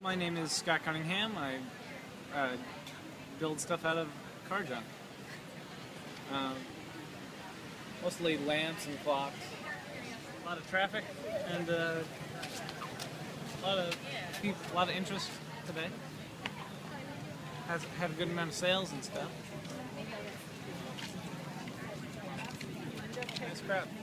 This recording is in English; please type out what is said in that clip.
My name is Scott Cunningham. I build stuff out of car junk. Mostly lamps and clocks. A lot of traffic and a lot of interest today. Has had a good amount of sales and stuff. Nice crowd.